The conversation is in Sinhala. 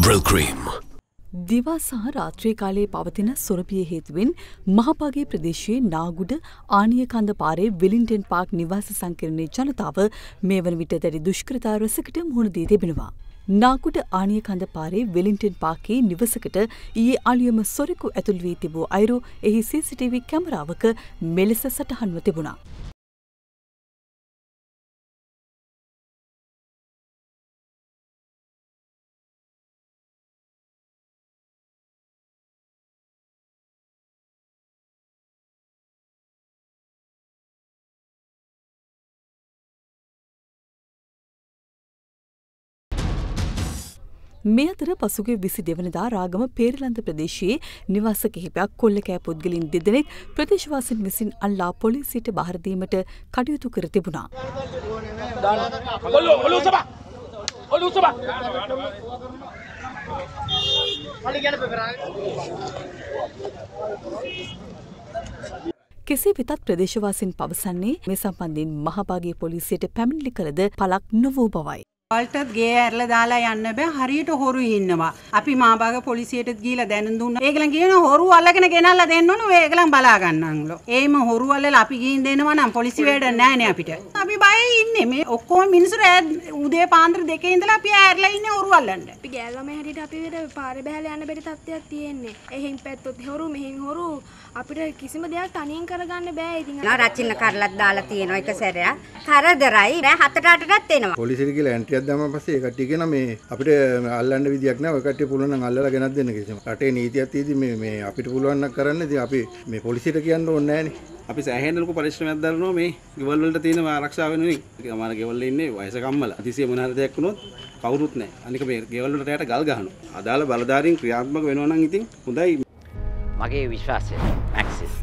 General Cream. දිවා සහ රාත්‍රී කාලයේ පවතින සොරපිය හේතුවෙන් මහපාගේ ප්‍රදේශයේ නාගුඩ ආනියකන්ද පාරේ වෙලින්ටන් පාර්ක් නිවාස සංකීර්ණයේ ජනතාව මේ වන විට දැඩි දුෂ්කරතා රැසකට මුහුණ දී තිබෙනවා. නාගුඩ ආනියකන්ද පාරේ වෙලින්ටන් පාර්කේ නිවසකට ඊයේ අලුයම සොරෙකු ඇතුල් වී තිබූ අයුරු එහි CCTV කැමරාවක මෙලෙස සටහන්ව තිබුණා. මේ අතර පසුගිය 22 වෙනිදා රාගම පේරලන්ත ප්‍රදේශයේ නිවාස කිහිපයක් කොල්ලකෑ පුද්ගලයන් දෙදෙනෙක් ප්‍රදේශවාසීන් විසින් අල්ලා පොලිසියට බාර දීමට කටයුතු කර තිබුණා. කෙසේ වෙතත් ප්‍රදේශවාසීන් පවසන්නේ මේ සම්බන්ධයෙන් මහපාගේ පොලිසියට පැමිණිලි කළද පළක් නොවූ බවයි. වලටත් ගේ ඇරලා දාලා යන්න බෑ හරියට හොරු ඉන්නවා. අපි මාබාග පොලිසියට ගිහිලා දැනුම් දුන්නා. ඒගොල්ලන් කියන හොරු අල්ලගෙන ගෙනල්ලා දෙන්න ඕන ඒගොල්ලන් බලා ගන්නන්ලු. ඒම හොරු අල්ලලා අපි ගිහින් දෙනවා නම් පොලිසිය වැඩ නෑනේ අපිට. අපි බයයි ඉන්නේ මේ ඔක්කොම මිනිස්සු උදේ පාන්දර 2 ඉඳලා අපි ඇරලා ඉන්නේ හොරු අල්ලන්න. අපි ගෑල්වම හැටියට අපි පාරේ බහැලා යන්න බැරි තත්ත්වයක් තියෙන්නේ. එහෙන් පැත්තොත් හොරු මෙහෙන් හොරු අපිට කිසිම දෙයක් තනියෙන් කරගන්න බෑ. ඉතින් රචින්න කරලත් දාලා තියෙනවා එක සැරයක්. කරදරයි. දැන් 7-8ටත් එනවා. පොලිසියට කියලා ඇන්ටි දැම්ම පස්සේ ඒ කට්ටිය කියන මේ අපිට අල්ලන්න විදියක් නැහැ. ඔය කට්ටිය පුළුවන් නම් අල්ලලා ගෙනත් දෙන්න කිසිම. රටේ නීතියක් තියෙදි මේ අපිට පුළුවන් නම් කරන්න. ඉතින් අපි මේ පොලිසියට කියන්න ඕනේ නැහනේ. අපි සෑහෙන ලොකු පරිශ්‍රමයක් දරනවා මේ ගෙවල් වලට තියෙන ආරක්ෂාව වෙනුවෙන්. අමාර ගෙවල් වල ඉන්නේ වයසක අම්මලා. අතිසිය මොන හරි දෙයක් වුණොත් කවුරුත් නැහැ. අනික මේ ගෙවල් වලට යට ගල් ගහනවා. අදාළ බලධාරීන් ක්‍රියාත්මක වෙනවා නම් ඉතින් හොඳයි. මගේ විශ්වාසය මැක්සිස්